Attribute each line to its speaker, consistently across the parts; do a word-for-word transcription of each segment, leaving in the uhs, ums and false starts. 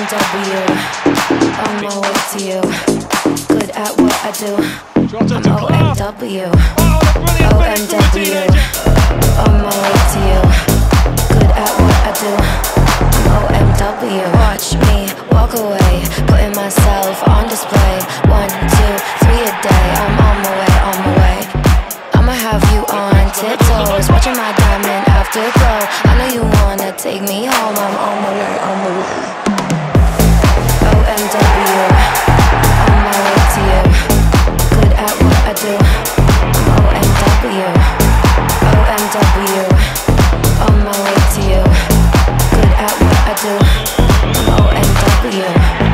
Speaker 1: M W, on my way to you. Good at what I do. I'm O M W, O M W, on my way to you. Good at what I do. I'm O M W. Watch me walk away, putting myself on display. One, two, three a day. I'm on my way, on my way. I'ma have you on tiptoes, watching my diamond afterglow. I know you wanna take me home. I'm on my way, on my way. O M W, on my way to you. Good at what I do. I'm O M W, O M W, on my way to you. Good at what I do. I'm O M W.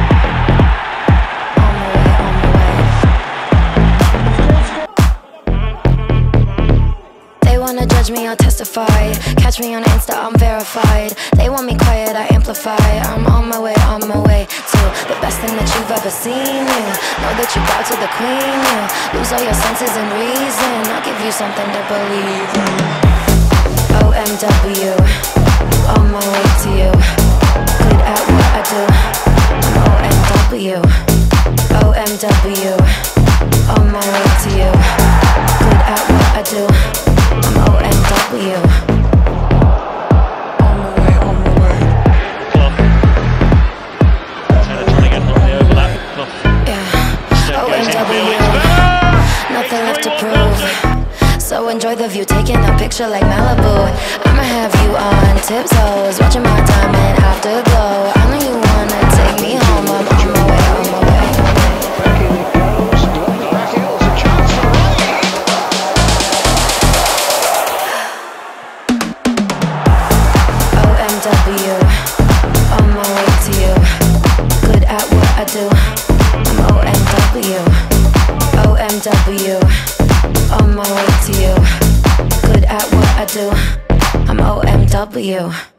Speaker 1: On my way, on my way. They wanna judge me, I'll testify. Catch me on Insta, I'm verified. They want me quiet, I amplify. I'm on my way, on my way to the best thing that you've ever seen. You know that you bow to the queen. You lose all your senses and reason. I'll give you something to believe in. O M W, on my way to you. Good at what I do. I'm O M W, O M W, on my way to you. Good at what I do. I'm O M W. On my way, on my way.
Speaker 2: Clough. Taylor trying to get on the overlap. Clough.
Speaker 1: Yeah. O M W. Nothing left to prove. So enjoy the view, taking a picture like Malibu. I'ma have you on tiptoes, watching my diamond afterglow. I know you wanna take me home. I'm on my way, on my way. O M W, on my way to you. Good at what I do. I'm O M W, O M W, on my way to you. Good at what I do. I'm O M W.